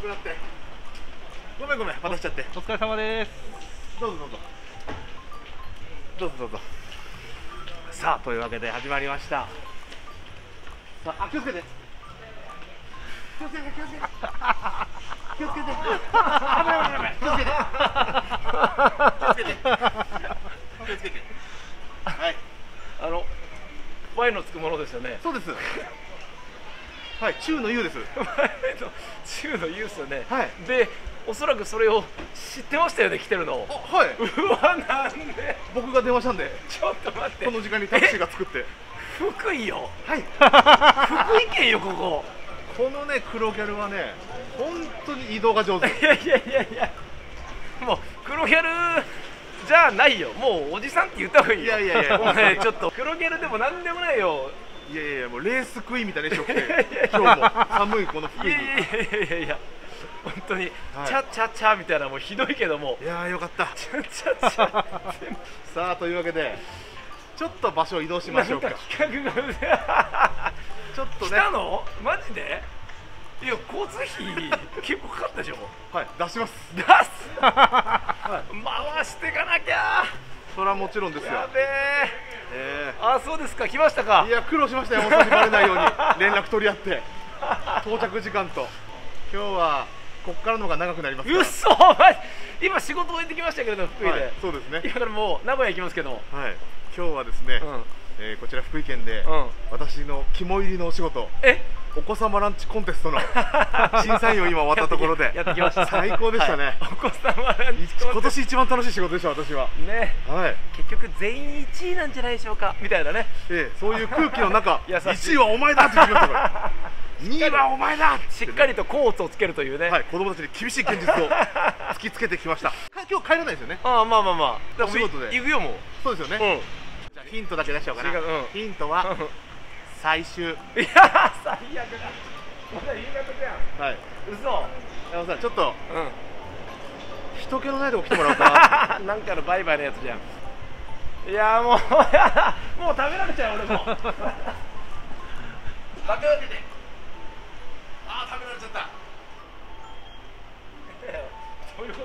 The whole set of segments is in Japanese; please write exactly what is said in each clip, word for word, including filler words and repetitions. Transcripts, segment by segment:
くなって。ごめんごめん、渡しちゃって。 お疲れ様です。 どうぞどうぞ。どうぞどうぞ。さあ、というわけで始まりました。さあ、あ、気をつけて。気をつけて、気をつけて。気をつけて。あ、危ない危ない危ない。気をつけて。気をつけて。気をつけて。はい。 あの、Yのつくものですよね。 そうです。はい、中の U です。 中の U ですよね。 はい。 で、おそらくそれを知ってましたよね、来てるの。 あ、はい。 うわ、なんで。 僕が電話したんで。 ちょっと待って。 この時間にタクシーが作って。 福井よ。 はい。 福井県よ、ここ。 このね、黒ギャルはね、本当に移動が上手。 いやいやいやいや。もう黒ギャルじゃないよ。もうおじさんって言った方がいいよ。 いやいやいや。 お前ちょっと黒ギャルでもなんでもないよ。 いやいやいや、もうレースクイーンみたいな衣装着て、今日も寒いこの福井に。 いやいやいやいや、本当に、 はい、 チャチャチャみたいな、もうひどいけども。 いやー、よかった。 チャチャチャ。 さあ、というわけで、ちょっと場所を移動しましょうか。 企画がちょっとね。 来たの？マジで？いや、交通費結構かかったでしょ。 はい、出します。 出す。はい、回していかなきゃ。 それはもちろんですよ。 やべえ。 えー、あ、そうですか、来ましたか。 いや、苦労しましたよ、本当にバレないように連絡取り合って到着時間と。今日はここからの方が長くなりますから。 うそ、今仕事終えてきましたけれども、福井で、はい、 そうですね。 今からもう名古屋行きますけど、はい、 今日はですね、うん、えー、こちら福井県で、うん、私の肝入りのお仕事、えお子様ランチコンテストの審査員を今終わったところでやってきました。 最高でしたね、はい、 お子様ランチ今年一番楽しい仕事でした私はね、はい、 結局全員いちいなんじゃないでしょうかみたいなね、 ええ、そういう空気の中いちいはお前だって言ってましたからにいはお前だしっかりとコーツをつけるというね、 はい、子供たちに厳しい現実を突きつけてきました。今日帰らないですよね。 ああ、まあまあまあ、 お仕事で行くよ。もうそうですよね、うん、じゃあヒントだけ出しちゃおうかな、うん、ヒントは最終。いや最悪だ、まだ夕方じゃん。はい、嘘。 山本さん、ちょっと、うん、人気のないとこ来てもらおうかな。 なんかのバイバイのやつじゃん。いやもうもう食べられちゃう俺も。待て待てて。ああ、食べられちゃった。どういうこと？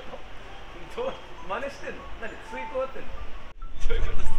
どう真似してんの？何吸い込まってんの？どういうことですか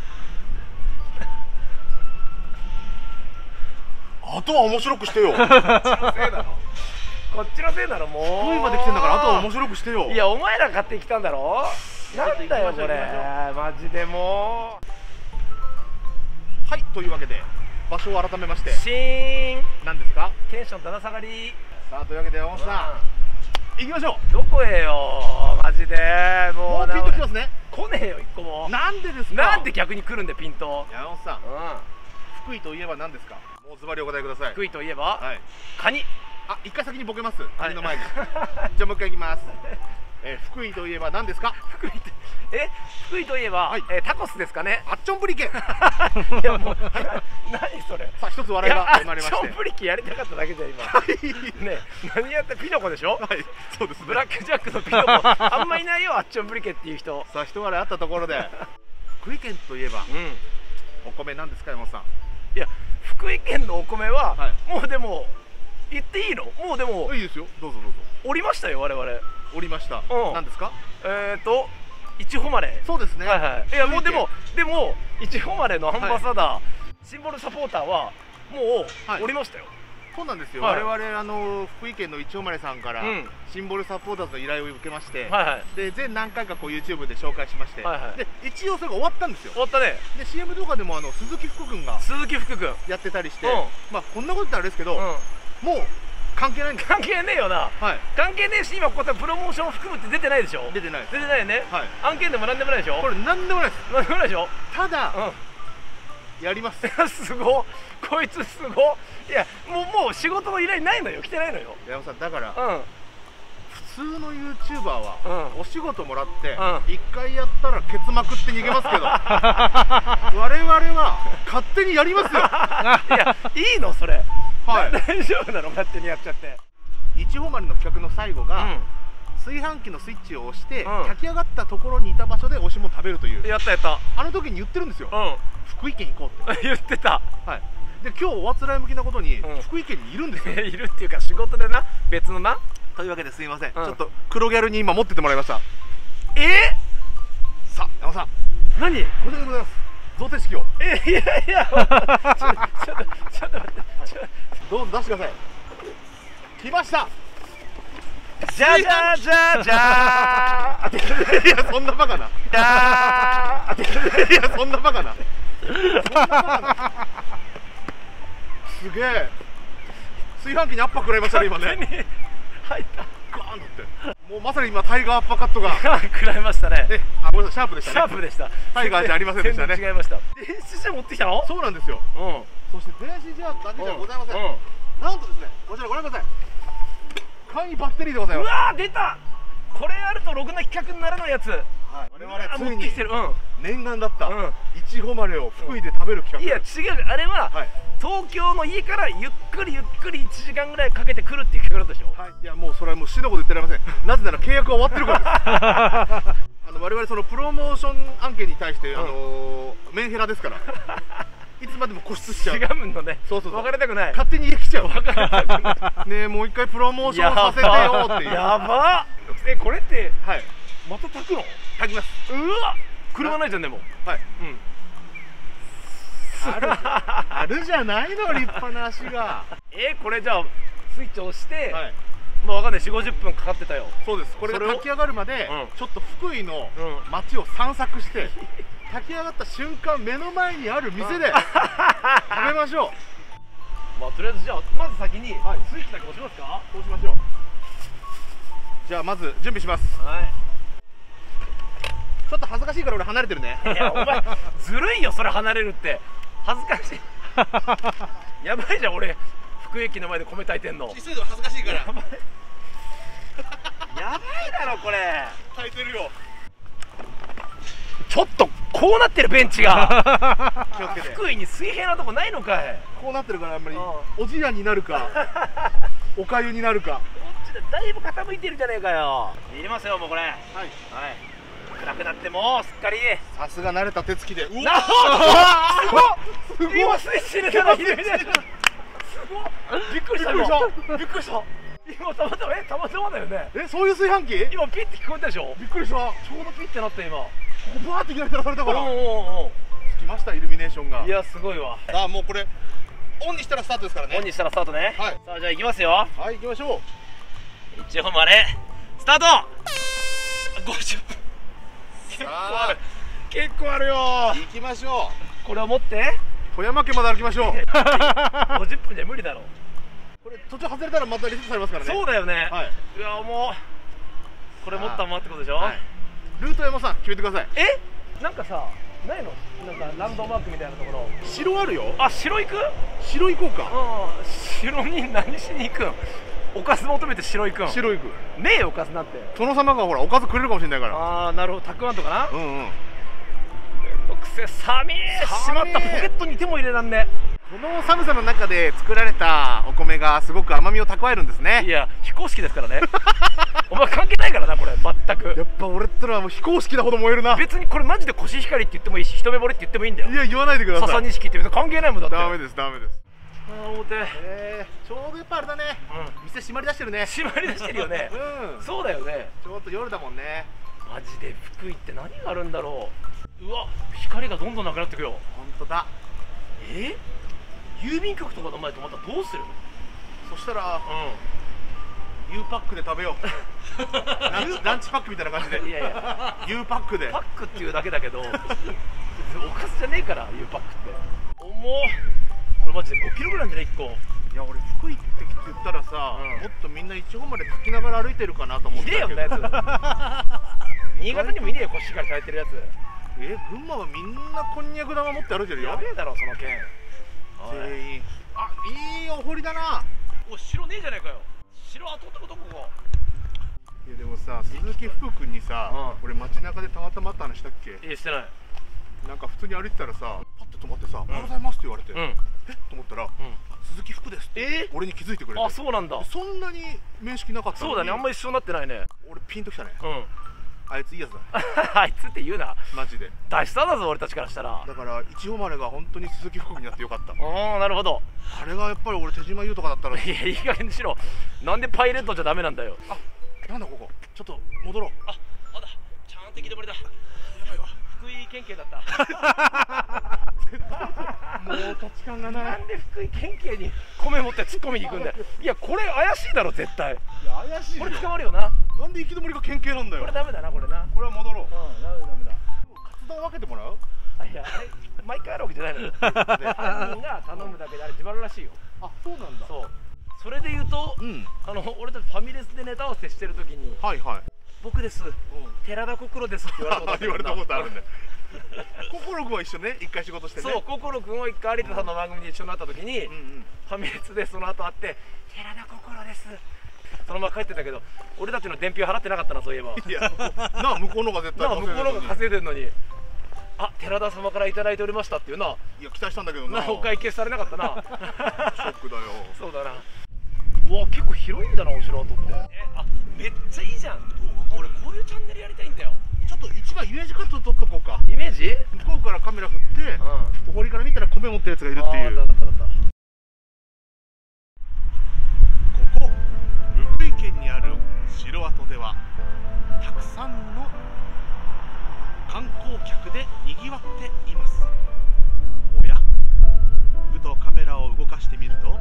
それ？ あとは面白くしてよ。 こっちのせいだろ。こっちのせいだろ、もう。 福井まで来てんだから、あとは面白くしてよ。 いや、お前ら買ってきたんだろ。なんだよこれ、マジでもう。はい、というわけで場所を改めまして、 シーン何ですか？ テンションだだ下がり。 さあ、というわけで山本さん、行きましょう。 どこへよ、マジで。もうもうピンときますね。 来ねえよ、一個も。 なんでですか？ なんで逆に来るんで、ピント。 山本さん、福井といえば何ですか？もうズバリお答えください。 福井といえばカニ。 あ、一回先にボケます。カニの前に。じゃあもう一回いきます。え、福井といえば何ですか？ 福井とえ福井といえばえタコスですかね。 あっちょんぶりけ。いやもう何それ。 さあ、一つ笑いが生まれまして。 あっちょんぶりけやりたかっただけじゃ今。ね、何やったピノコでしょ。 はい、そうです。 ブラックジャックのピノコあんまいないよ、あっちょんぶりけっていう人。 さあ、一笑いあったところで福井県といえばお米なんですか、山本さん。 いや、福井県のお米はもうでも言っていいの？もうでもいいですよ、どうぞどうぞ。 降りましたよ、我々。 降りました。何ですか？ えっといちほまれ。 そうですね。 はいはい。いやもうでもでもいちほまれのアンバサダー、シンボルサポーターはもう降りましたよ。 そうなんですよ。我々あの福井県のいちほまれさんからシンボルサポーターズの依頼を受けまして、で全何回かこう ユーチューブ で紹介しまして、で一応それが終わったんですよ。 終わったね。 で シーエム 動画でもあの鈴木福君が鈴木福君やってたりして、まあこんなこと言ったらあれですけど、もう関係ないんです。 関係ねえよな。関係ねえし、今こうやってプロモーション含むって出てないでしょ。 出てない。 出てないよね。案件でもなんでもないでしょ。 これなんでもないです。 なんでもないでしょ。 ただやります。 すごっ、こいつすごっ。いやもうもう仕事の依頼ないのよ、来てないのよ。 山本さん、だから普通の ユーチューバーはお仕事もらっていっかいやったらケツまくって逃げますけど、我々は勝手にやりますよ。 いや、いいのそれ。はい、大丈夫なの、勝手にやっちゃって。 いちほまれの企画の最後が炊飯器のスイッチを押して炊き上がったところにいた場所でおしも食べるという。 やったやった。 あの時に言ってるんですよ、福井県行こうって言ってた。 はい。で今日おあつらい向きなことに福井県にいるんですよ。 いるっていうか仕事でな、別のなというわけですいません、 うん、 ちょっと黒ギャルに今持っててもらいました。 えー、さあ山さん、 何こちらでございます。贈呈式を。 えいやいやちょっとちょっと待ってどうぞ出してください。来ました。 じゃじゃじゃじゃーいやそんなバカな。 じゃーいやそんなバカな。そんなバカな。すげえ。炊飯器に圧迫食らいましたね今ね。 入ったガーンってもうまさに今タイガーアッパーカットが食らいましたね。 え、あ、ごめんなさい、シャープでしたね。 シャープでした。 タイガーじゃありませんでしたね。 全然違いました。電子ジャー持ってきたの？ そうなんですよ。 うん。 そして電子ジャーだけじゃございません。 うん。 なんとですね、こちらご覧ください。簡易バッテリーでございます。 うわー出た。これあるとろくな企画にならないやつ。 はい。我々ついに持ってきてる。うん。 念願だったうんいちご丸を福井で食べる企画。 いや違う、あれは東京の家からゆっくりゆっくりいちじかんぐらいかけて来るっていう企画だったでしょ。 はい。いやもうそれはもう死のこと言ってられません。なぜなら契約が終わってるからです。あの我々そのプロモーション案件に対してあのメンヘラですから。いつまでも固執しちゃう。 違うのね。 そうそうそう。 別れたくない。 勝手に家来ちゃう。 別れたくない。 ねえもう一回プロモーションさせてよっていう。 やば。えこれってはい。 また炊くの？ 炊きます。 うわ。車ないじゃんでも。 はい。 うん。 あるあるじゃないの立派な足が。 えこれじゃあスイッチ押して、 はい。 もうわかんないよんじゅうごじゅっぷんかかってたよ。 そうです。これが炊き上がるまでちょっと福井の街を散策して炊き上がった瞬間目の前にある店で食べましょう。 まあとりあえずじゃあまず先にスイッチだけ押しますか。 そうしましょう。じゃあまず準備します。 はい。 ちょっと恥ずかしいから俺離れてるね。 いやお前ずるいよそれ離れるって。恥ずかしい。やばいじゃん俺福井駅の前で米炊いてんの。 急いで恥ずかしいから。 やばいやばいだろこれ。 炊いてるよ。 ちょっとこうなってるベンチが。 気をつけて。 福井に水平なとこないのかい。 こうなってるからあんまりおじやになるかおかゆになるか。 こっちでだいぶ傾いてるじゃねえかよ。入れますよもうこれ。はいはい。暗くなってもうすっかり。 さすが慣れた手つきで。うわすごい。今スイッチ入れたら入れてる。すごい。びっくりしたびっくりした。今たまたまえたまたまだよね。 えそういう炊飯器？ 今ピッて聞こえたでしょ。 びっくりした。 ちょうどピッてなった今。ここバーっていきなり照らされたから。 おおおお。 つきましたイルミネーションが。 いやすごいわ。 さあもうこれオンにしたらスタートですからね。 オンにしたらスタートね。 はい。 さあじゃあ行きますよ。 はい行きましょう。 一応までスタート。ごじゅっぷん。結構ある。結構あるよ。 行きましょう。これを持って富山県まで歩きましょう。 ごじゅっぷんじゃ無理だろ。 これ途中外れたらまたリセットされますからね。 そうだよね。 はい。 いやもうこれ持ったままってことでしょ。 ルート山さん決めてください。 えなんかさないのなんかランドマークみたいなところ。 城あるよ。あ城行く？ 城行こうか。 うん城に何しに行くん？おかず求めて城行くん？ 城行く。 ねえおかずなんて。 殿様がほらおかずくれるかもしれないから。 ああなるほどたくあんとかな。 うんうん。 くせ寒い。しまったポケットに手も入れらんね。 この寒さの中で作られたお米がすごく甘みを蓄えるんですね。 いや非公式ですからね。お前関係ないからなこれ全く。 やっぱ俺ったらもう非公式なほど燃えるな。 別にこれマジでコシヒカリって言ってもいいし一目惚れって言ってもいいんだよ。 いや言わないでください。 笹錦って別に関係ないもんだって。 ダメですダメです。 ああ表。 えー、ちょうどやっぱあれだね。うん。店閉まり出してるね。 閉まり出してるよね。うん。そうだよね。 ちょっと夜だもんね。 マジで福井って何があるんだろう。うわ光がどんどんなくなってくよ。 本当だ。 え？郵便局とかの前止まったらどうする？ そしたら、 うん、 U パックで食べよう。ランチ、ランチパックみたいな感じで。 いやいや U パックで。 パックっていうだけだけど、おかずじゃねえから U パックって。重っ。これマジでごキロぐらいじゃないいっこ。 いや俺福井って言ったらさ、うん、もっとみんないちごまで炊きながら歩いてるかなと思ってたけど。 いねえよんなやつ。新潟にもいねえよコシヒカリ炊いてるやつ。 え群馬はみんなこんにゃく玉持って歩いてるよ。 やべえだろその県。 全員。あいいお堀だな。 お城ねえじゃねえかよ。城跡ってことここ。 いやでもさ鈴木福君にさ、うん、俺街中でたまたま会った話したっけ？ いやしてない。 なんか普通に歩いてたらさパッと止まってさ「おはようございます」って言われて、うん、えっと思ったら、うん、鈴木福ですって、俺に気づいてくれて。 あそうなんだ。 そんなに面識なかったのに。 そうだねあんま一緒になってないね。 俺ピンときたね。 うんあいついいやつだ。 あいつって言うなマジで。 大スターだぞ俺たちからしたら。 だからいちご丸が本当に鈴木福君になってよかった。 ああなるほど。 あれがやっぱり俺手島優とかだったら。 いやいい加減にしろ。なんでパイレットじゃダメなんだよ。 あ、なんだここ。ちょっと戻ろう。 あ、まだちゃんと行き止まりだ。やばいわ。福井県警だった。 もう土地勘がない。 なんで福井県警に米持って突っ込みに行くんだよ。いやこれ怪しいだろ絶対。 いや怪しいよ。 これ捕まるよな。 なんで行き止まりが県警なんだよ。 これダメだなこれな。 これは戻ろう。 うんダメダメだ。 カツ丼分けてもらう？ あいやあれ毎回あるわけじゃないのよ。犯人が頼むだけであれ自腹らしいよ。 あ、そうなんだ。 そう。それで言うと、 うん。 あの俺たちファミレスでネタ合わせしてる時に、 はいはい。 僕です。寺田心ですって言われたことある。 言われたことあるんだよ。心くんは一緒ね、一回仕事してね。 そう、心くんを一回有田さんの番組で一緒になった時に、 うんうん、 ファミレスでその後会って「寺田心です」そのまま帰ってたけど、俺たちの伝票払ってなかったな、そういえば。 いや、なあ向こうのが絶対なあ向こうのが稼いでるのに、あ、寺田様からいただいておりましたっていうな。 いや期待したんだけどな。 なお会計されなかったな。 ショックだよ。 そうだな。うわ、結構広いんだな、お城跡って。え、あ、めっちゃいいじゃん。俺こういうチャンネルやりたいんだよ。 ちょっと一番イメージカット撮っとこうか。 イメージ？ 向こうからカメラ振って、うん、お堀から見たら米持ってるやつがいるっていう。ここ福井県にある城跡ではたくさんの観光客でにぎわっています。おや、ふとカメラを動かしてみると、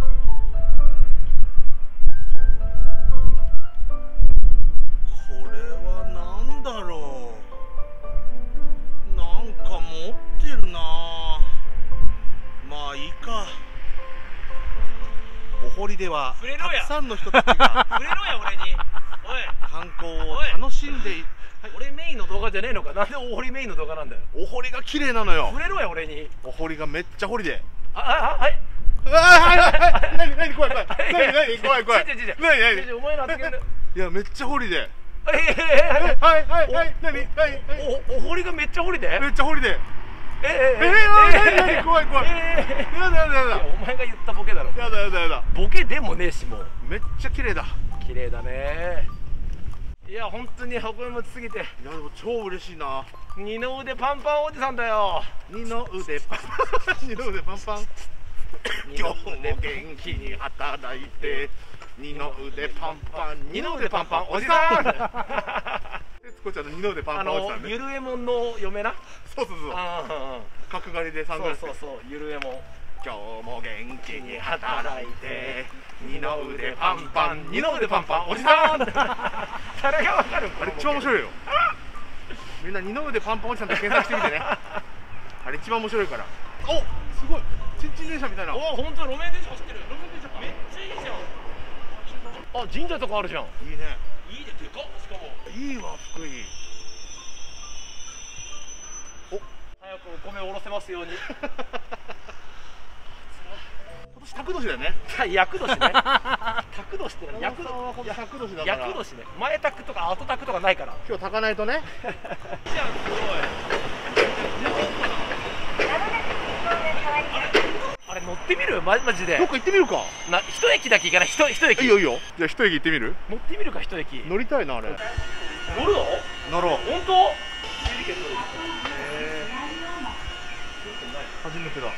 これは何だろう。なんか持ってるな。まあいいか。お堀ではたくさんの人たちが触れろや俺に。おい、 観光を楽しんでいる。 俺メインの動画じゃねえのか。なんでお堀メインの動画なんだよ。 お堀が綺麗なのよ。 触れろや俺に。 お堀がめっちゃ堀で。 ああはい。 はいはいはい。何何怖い怖い。何何怖い怖い。何何。 お前の発言で。 いやめっちゃ堀で。 はいはいはいはい。 何何はい。 おお堀がめっちゃ堀で。 めっちゃ堀で。 ええええ何何怖い怖い。やだやだやだ。 お前が言ったボケだろ。 やだやだやだ。 ボケでもねえしもう。 めっちゃ綺麗だ。 綺麗だね。いや本当に箱持ちすぎて。いやでも超嬉しいな。 二の腕パンパンおじさんだよ。 二の腕パンパン。二の腕パンパン。今日も元気に働いて。二の腕パンパン。 二の腕パンパンおじさん。 徹子ちゃんの二の腕パンパンおじさんね。 ゆるえもんの嫁な。 そうそうそう。角刈りでサングラス。 そうそうそうゆるえもん。 今日も元気に働いて。二の腕パンパン、二の腕パンパンおじさん。誰がわかる？あれ一番面白いよ。みんな二の腕パンパンおじさんって検索してみてね。あれ一番面白いから。お、すごい。ちんちん電車みたいな。 お、本当路面電車走ってる。路面電車めっちゃいいじゃん。あ、神社とかあるじゃん。 いいね。 いいででかっ。しかも。 いいわ福井。 お、早くお米をおろせますように。 今年宅年だよね。 厄年ね。宅年ってのは厄年。厄年だから。 厄年ね。前宅とか後宅とかないから。 今日炊かないとね。 じゃんすごい。あれ乗ってみる？マジで。 どっか行ってみるか。 な一駅だけ行かない。一一駅。 いいよいいよ。じゃあ一駅行ってみる？ 乗ってみるか一駅。 乗りたいなあれ。 乗るの？ 乗ろう。 本当？ 初めてだ。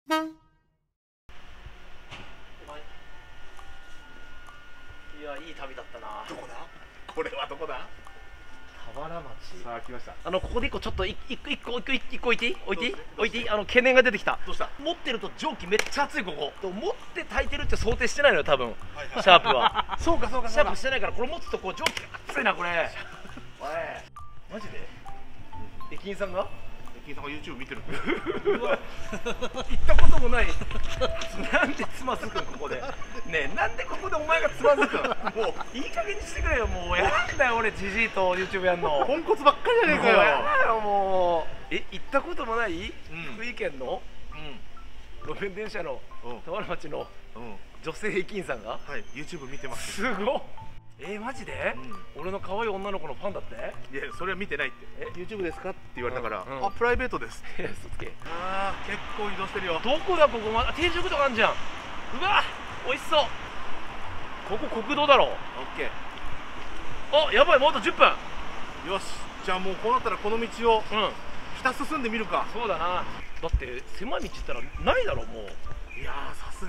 いやいい旅だったな。 どこだ？これはどこだ？ 田原町。 さあ来ました。 あのここで一個ちょっと一個一個一個一個置いていい？置いていい？置いていい？あの懸念が出てきた。 どうした？ 持ってると蒸気めっちゃ熱いここ。持って炊いてるって想定してないのよ多分。シャープは。 そうかそうか。 シャープしてないからこれ持つとこう蒸気が熱いなこれ。おい。マジで？駅員さんが？ 駅員さんが YouTube 見てる。 うわ。行ったこともない。なんでつまずくんここで。ねえなんでここでお前がつまずくん。もういい加減にしてくれよもう。やなんだよ俺ジジイと YouTube やんの。 ポンコツばっかりじゃねえかよ。 やだよもう。え行ったこともない？福井県の路面電車の田原町の女性駅員さんが。 はい YouTube 見てます。 すごっ。えー、マジで、うん、俺の可愛い女の子のファンだって。 いやそれは見てないって。え YouTube ですかって言われたから、 うんうん、 あプライベートです。 いやそつけ。 ああ結構移動してるよ。 どこだここ。ま定食とかあんじゃん。うわ美味しそう。ここ国道だろ。オッケー。あやばいもうあとじゅっぷん。 よしじゃあもうこうなったらこの道をひたす進んでみるか。 そうだな。だって狭い道行ったらないだろもう。 いやさす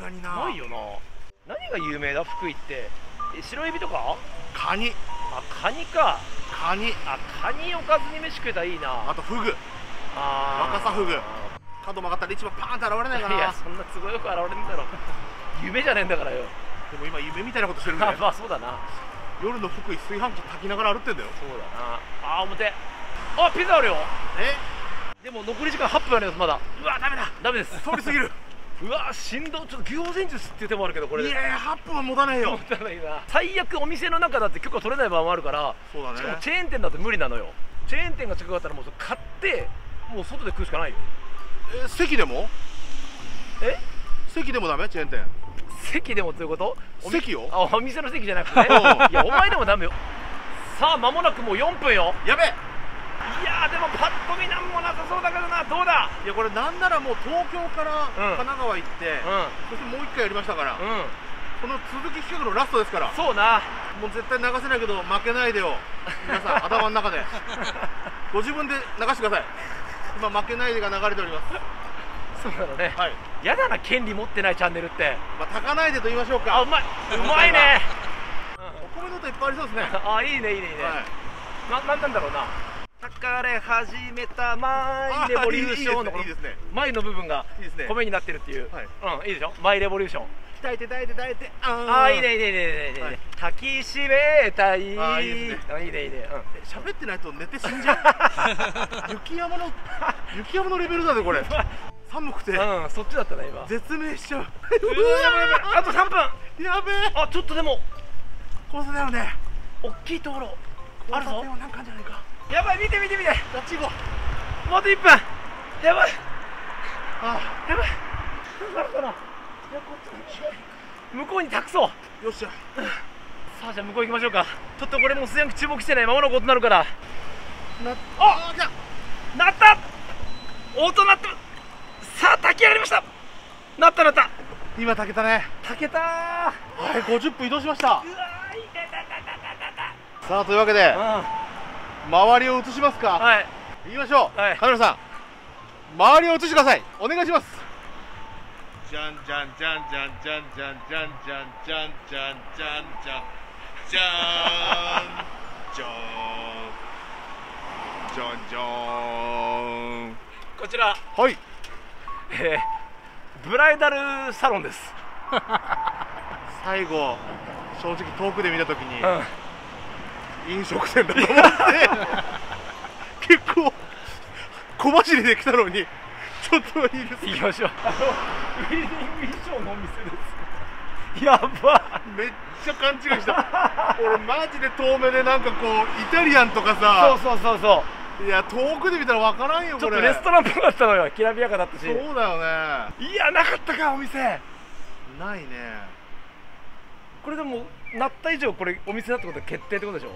がにな。 ないよな。何が有名だ福井って。え白エビとか。 カニ。 あカニか。 カニ。 あカニおかずに飯食えたらいいな。 あとフグ。 あ若狭フグ。角曲がったら市場パーンって現れないかな。 いやそんな都合よく現れんだろ。夢じゃねえんだからよ。 でも今夢みたいなことしてるんだよ。 まあそうだな。 夜の福井炊飯器炊きながら歩ってんだよ。 そうだな。あ表。あピザあるよ。 えでも残り時間はっぷんありますまだ。うわダメだダメです。 通り過ぎる。 うわ振動ちょっと餃子戦術っていう手もあるけどこれ。 いやいやはっぷんは持たないよ。 持たないな。最悪お店の中だって許可取れない場合もあるから。 そうだね。 しかもチェーン店だと無理なのよ。チェーン店が近かったらもう買ってもう外で食うしかないよ。 え席でも？ え？ 席でもダメ？チェーン店。 席でもということ？ 席よ。 あお店の席じゃなくてね。いやお前でもダメよ。さあ間もなくもうよんぷんよ。 やべえ。 いやーでもパッと見なんもなさそうだけどな。どうだ。 いやこれなんならもう東京からうん神奈川行って、そしてもう一回やりましたから、 うんうんこの続き企画のラストですから。 そうな。 もう絶対流せないけど負けないでよ皆さん頭の中でご自分で流してください。今負けないでが流れております。 そうなのね。 はい。 やだな権利持ってないチャンネルって。 まあ炊かないでと言いましょうか。 あうまい。うまいね。 お米の音いっぱいありそうですね。 あいいねいいねいいね。ななんなんだろうな。炊かれ始めたマイレボリューションのこのマイの部分が米になってるっていう。うんいいでしょ。マイレボリューション。 炊いて炊いて炊いて。 ああいいねいいねいいねいいねいいね。炊きしめたい。 あいいですね。 いいねいいね。 喋ってないと寝て死んじゃう。雪山の雪山のレベルだねこれ。寒くて。 うんそっちだったね今。 絶命しちゃう。うわあとさんぷん。 やべえ。 あちょっとでもこうだよね。 大きいところあるぞ。 なんかあるんじゃないか。 やばい見て見て見て。 ガチゴ。 もうあといっぷん。やばいあやばい。なるかな。向こうに託そう。 よっしゃ。 さあじゃあ向こう行きましょうか。ちょっとこれもうすでに注目してないままのことになるから。 なあじゃなった音鳴ってる。さあ炊き上がりました。なったなった。 今炊けたね。 炊けたー。 はいごじゅっぷん移動しましたうわーいたたたたたさあというわけでた。 周りを映しますか。 はい行きましょう。 はいカメラさん周りを映してください。お願いします。じゃんじゃんじゃんじゃんじゃんじゃんじゃんじゃんじゃんじゃんじゃんじゃんじゃんじゃんじゃんじゃん。 こちらはいえーブライダルサロンです。 最後正直遠くで見たときにうん飲食店だと思って結構小走りで来たのにちょっといいですか。 行きましょう。あのウェディング衣装のお店です。やばめっちゃ勘違いした俺マジで遠目でなんかこうイタリアンとかさ。 そうそうそうそういや遠くで見たら分からんよこれ。 ちょっとレストランっぽかったのよ。きらびやかだったし。 そうだよね。 いやなかったかお店。 ないね。 これでもなった以上これお店だってことは決定ってことでしょ。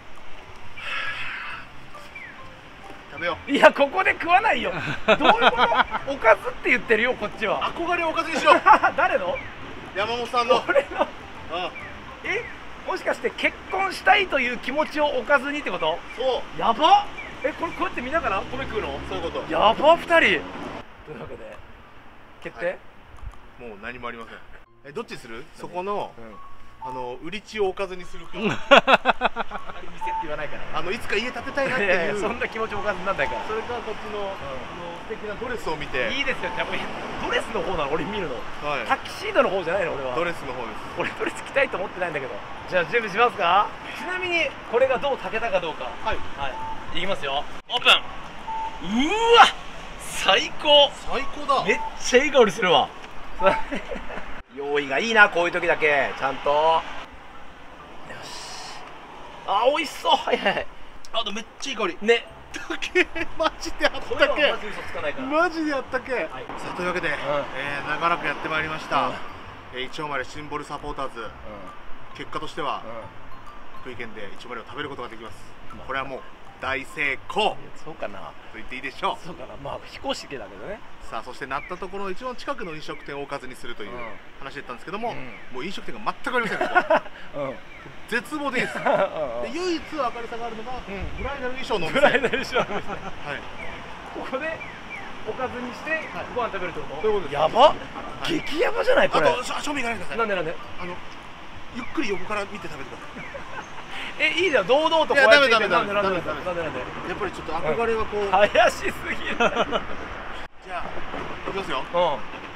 食べよいやここで食わないよ。どういうことおかずって言ってるよこっちう。 は。 憧れおかずにしよう誰の山本さんの。 俺のうんえもしかして結婚したいという気持ちをおかずにってこと。 そうやばえこれこうやって見ながら米食うの。 そういうこと。 やばふたりというわけで決定、 はいもう何もありません。えどっちにする。そこのうんあの売り地をおかずにするか店って言わないからあのいつか家建てたいなっていやいいう。 やそんな気持ちおかずになんないから。 それからこっちの、あの素敵なドレスを見て。 いいですよ。やっぱりドレスの方なの俺見るの。 はいタキシードの方じゃないの俺は。 ドレスの方です。 俺ドレス着たいと思ってないんだけど。じゃあ準備しますか。ちなみにこれがどう炊けたかどうか。 はいはいいきますよ。オープン。うーわ最高。 最高だ。 めっちゃいい香りするわ。用意がいいなこういう時だけちゃんと。よしあ美味しそう。はいはいあとめっちゃいい香り。 ねだけマジであったこれはけマジ嘘つかないから。 マジであったけ、 はいさあというわけで、えー長らくやってまいりました、えー、一応までシンボルサポーターズ、 う結果としては、 んうん福井県で一応までを食べることができます、 まあこれはもう大成功とそうかな言っていいでしょう。 そうかなまあ非公式だけどね。 さあそしてなったところ一番近くの飲食店をおかずにするといううん話だったんですけども、 うんもう飲食店が全くありませんここうんうん絶望ですで唯一明るさがあるのが、 うんブライダル衣装のお店。 ブライダルショーの店はいここでおかずにしてご飯食べるってこと？ そういうことです。 やば、激ヤバじゃないこれ。 あとし正面行かないでください。 なんでなんで？ あのゆっくり横から見て食べてください。 え、いいじゃん、堂々とこうやって。 いやダメダメなんでなんでダメなんでなんで。 やっぱりちょっと憧れはこう。 怪しすぎる。 じゃあいきますよ。 うん。 う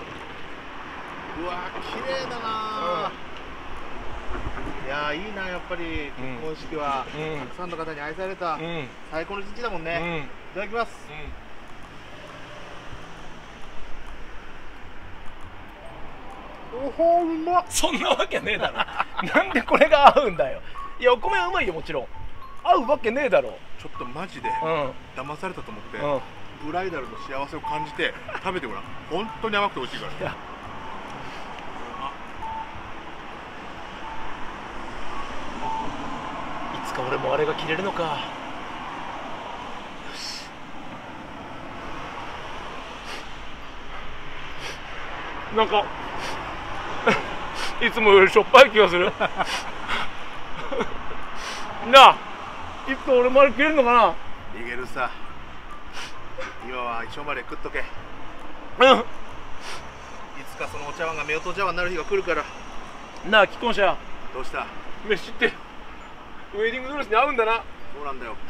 わ綺麗だな。いやいいな、やっぱり結婚式はたくさんの方に愛された最高の一日だもんね。いただきます。おほうまっ。 そんなわけねえだろ。なんでこれが合うんだよ。いや、お米はうまいよ、もちろん。合うわけねえだろ。 ちょっとマジでうん騙されたと思って、 うんブライダルの幸せを感じて食べてごらん。本当に甘くて美味しいから。 いや、いつか俺もあれが切れるのか。よし。なんかいつもよりしょっぱい気がする。なあ、いつか俺もあれ切れるのかな。 いけるさ。今は一生まで食っとけ。いうん。 つかそのお茶碗が夫婦茶碗になる日が来るから。 なあ、既婚者、 どうした？ 飯ってウェディングドレスに合うんだな。 そうなんだよ。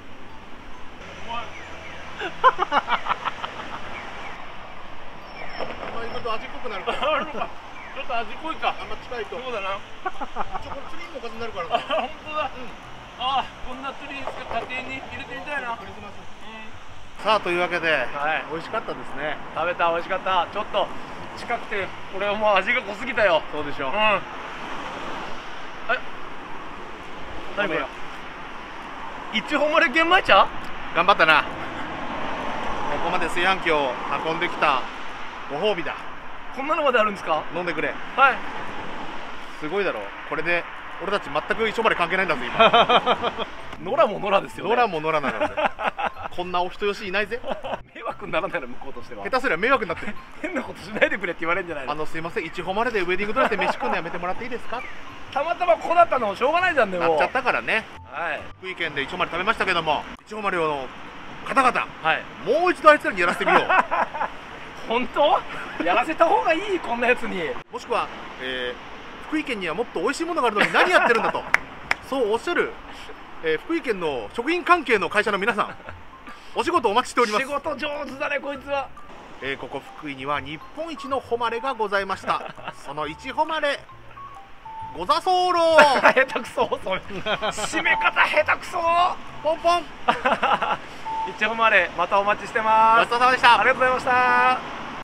あんまり行くと味濃くなるから。 あるのか。ちょっと味濃いか。 あんま近いと。 そうだな。 ちょこれツリーのおかずになるからあ、 な。 本当だ。ああ、こんなツリー家庭に入れてみたいな。 クリスマス。さあというわけで、 はい美味しかったですね。 食べた、美味しかった。ちょっと近くて、俺はもう味が濃すぎたよ。 そうでしょう。 うん。え、何これ。一本丸玄米茶。 頑張ったな。ここまで炊飯器を運んできたご褒美だ。 こんなのまであるんですか。 飲んでくれ。 はい。 すごいだろ。これで俺たち全く一緒まで関係ないんだぜ今。 野良も野良ですよね。 野良も野良なんだぜ。こんなお人よしいないぜ。 迷惑にならないの、向こうとしては。 下手すりゃ迷惑になってる。 変なことしないでくれって言われるんじゃないの。 あのすいません、一誉れでウェディングドレスで飯食うのやめてもらっていいですか。 たまたまここだったのしょうがないじゃんね。もうなっちゃったからね。 はい福井県で一誉れ食べましたけども、一誉れの方々、 はい。 もう一度あいつらにやらせてみよう。 本当やらせた方がいい、こんなやつに。 もしくは、えー、福井県にはもっと美味しいものがあるのに何やってるんだとそうおっしゃる、えー、福井県の食品関係の会社の皆さん、お仕事お待ちしております。 仕事上手だね、こいつは。 えー、ここ福井には日本一の誉れがございました。その一誉れござ候。 下手くそ、それ締め方下手くそ。 ポンポン。 一誉れまたお待ちしてます。 ごちそうさまでした。 ありがとうございました。